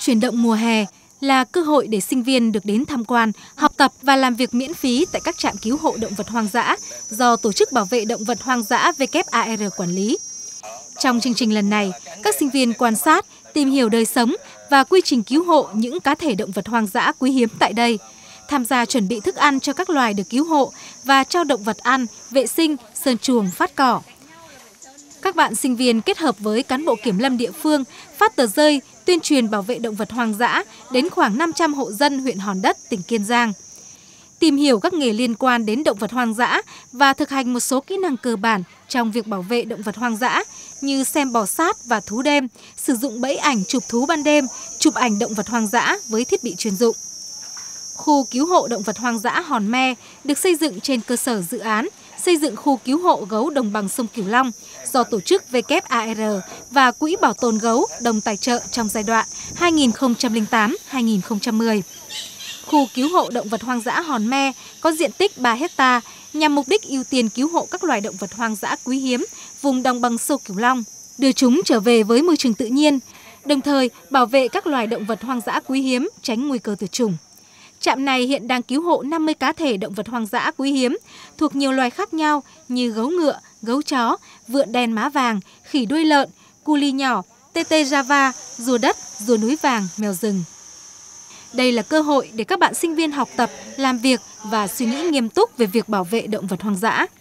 Chuyển động mùa hè là cơ hội để sinh viên được đến tham quan, học tập và làm việc miễn phí tại các trạm cứu hộ động vật hoang dã do Tổ chức Bảo vệ Động vật Hoang dã WAR quản lý. Trong chương trình lần này, các sinh viên quan sát, tìm hiểu đời sống và quy trình cứu hộ những cá thể động vật hoang dã quý hiếm tại đây, tham gia chuẩn bị thức ăn cho các loài được cứu hộ và cho động vật ăn, vệ sinh, sơn chuồng, phát cỏ. Các bạn sinh viên kết hợp với cán bộ kiểm lâm địa phương phát tờ rơi tuyên truyền bảo vệ động vật hoang dã đến khoảng 500 hộ dân huyện Hòn Đất, tỉnh Kiên Giang. Tìm hiểu các nghề liên quan đến động vật hoang dã và thực hành một số kỹ năng cơ bản trong việc bảo vệ động vật hoang dã như xem bò sát và thú đêm, sử dụng bẫy ảnh chụp thú ban đêm, chụp ảnh động vật hoang dã với thiết bị chuyên dụng. Khu cứu hộ động vật hoang dã Hòn Me được xây dựng trên cơ sở dự án xây dựng khu cứu hộ gấu đồng bằng sông Cửu Long do tổ chức WAR và Quỹ Bảo tồn gấu đồng tài trợ trong giai đoạn 2008-2010. Khu cứu hộ động vật hoang dã Hòn Me có diện tích 3 hectare nhằm mục đích ưu tiên cứu hộ các loài động vật hoang dã quý hiếm vùng đồng bằng sông Cửu Long, đưa chúng trở về với môi trường tự nhiên, đồng thời bảo vệ các loài động vật hoang dã quý hiếm tránh nguy cơ tuyệt chủng. Trạm này hiện đang cứu hộ 50 cá thể động vật hoang dã quý hiếm thuộc nhiều loài khác nhau như gấu ngựa, gấu chó, vượn đen má vàng, khỉ đuôi lợn, cu li nhỏ, tê tê Java, rùa đất, rùa núi vàng, mèo rừng. Đây là cơ hội để các bạn sinh viên học tập, làm việc và suy nghĩ nghiêm túc về việc bảo vệ động vật hoang dã.